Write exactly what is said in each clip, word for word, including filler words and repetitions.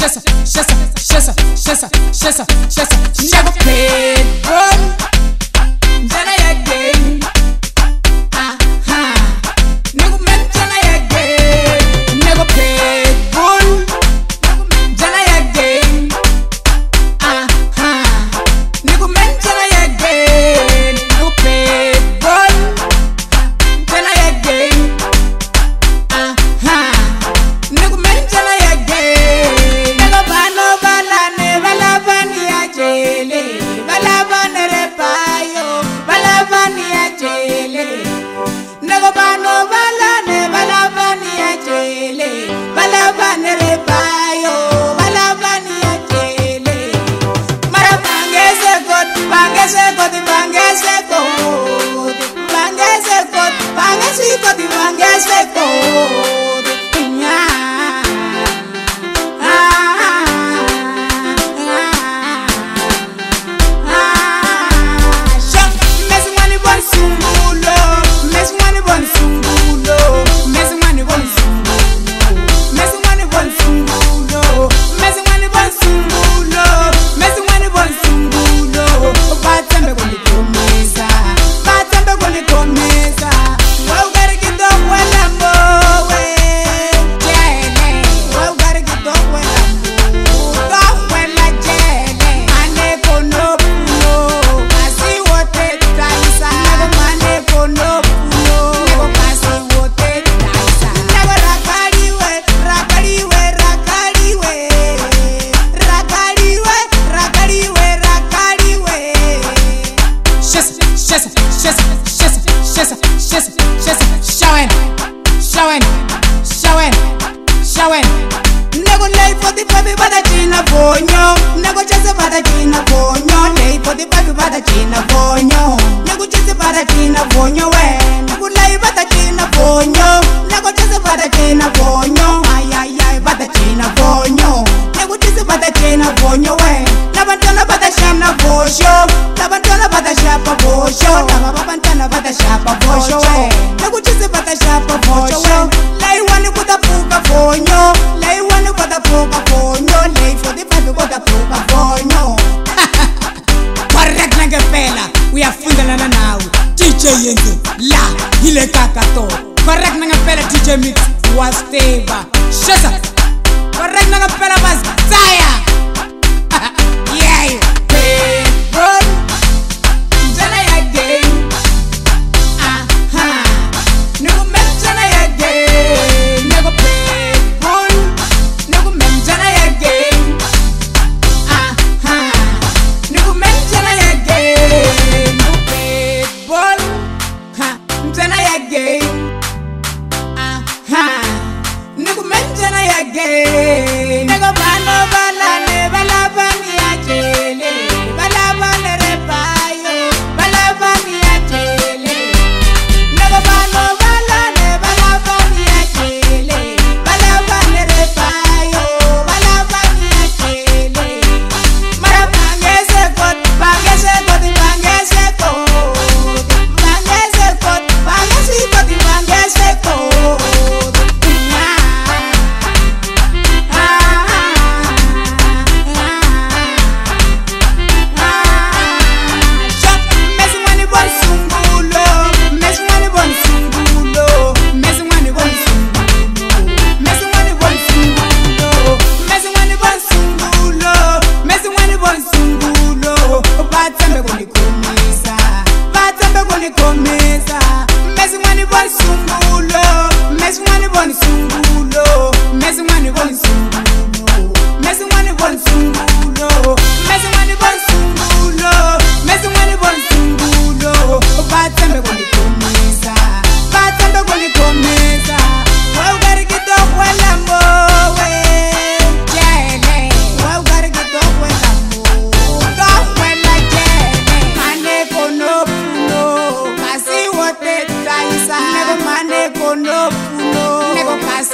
shesa, shesa, shesa, shesa, shesa, shesa. Never played run. Then I again. Aha. Never mention I again. Never played run. Then I again. Aha. Never mention I again. Never played run. Then I again. Aha. Never mention I again. Never bano balane balabani ajele balabane repayo balabani ajele. Never bano balane balabani ajele balabane repayo balabani ajele. Mara bangese god bangese god bangese god bangese god bangese god bangese god. Showing, showing, showing, showing. Nego lay for the baby bada china bonyo. Nego chase bada china bonyo. Lay for the baby bada china bonyo. Nego chase bada china bonyo we. Nego lay bada china bonyo. Nego chase bada china bonyo. Ay ay ay bada china bonyo. Nego chase bada china bonyo we. Labantana bada shana bosho. Labantana bada shapa bosho. Labantana bada shapa bosho we. Nego chase bada shapa bosho. Lay one with a puka bonyo. Lay one with a puka bonyo. Lay for the baby with a puka bonyo. Correct nangepela. We are fundalana now. D J Yenzo la ile kakato. Correct nangepela D J Mix was Teva. Shut up. Correct nangepela was Zaya. Yeah. Hey, run. Then I again. Aha. Never mention I again. Never play run. Never mention I again. Aha. Never mention I again. Never play ball. Ha. Then I again. Aha. Never mention I again. Never bano balane balabani ajele balabane repayo balabani ajele. Never bano balane balabani ajele balabane repayo balabani ajele. Mara bangese god bangese god bangese god bangese god bangese god bangese god.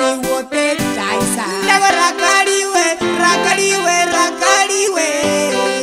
Nego rakariwe, rakariwe, rakariwe.